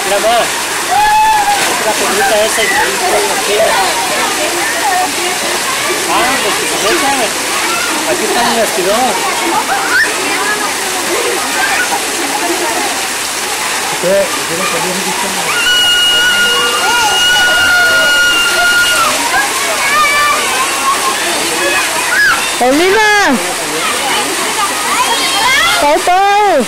Mira más. Otra pelita esa y ah, los que se echan. Aquí están en el vestidor. Olivia! Pau!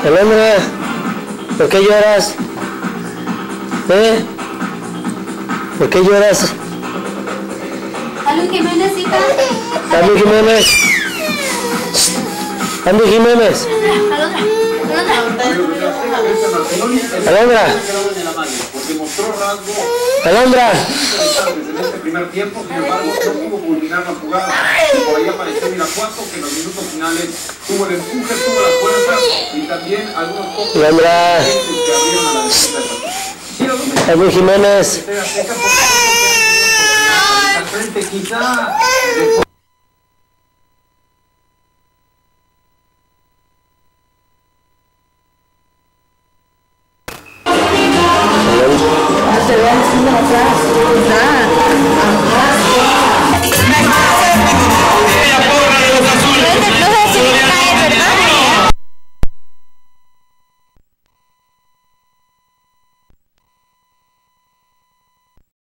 Alondra, ¿por qué lloras? ¿Por qué lloras? Aldo Jiménez, hija. Andy Jiménez. Andy Jiménez. Alondra. Alondra. En este primer tiempo, sin embargo, no pudo culminar la jugada. Por ahí apareció Miracuato, que en los minutos finales tuvo el empuje, tuvo la fuerza y también algunos pocos Alondra. que abrieron a la defensa de Andy Jiménez. quizá No te veas, atrás.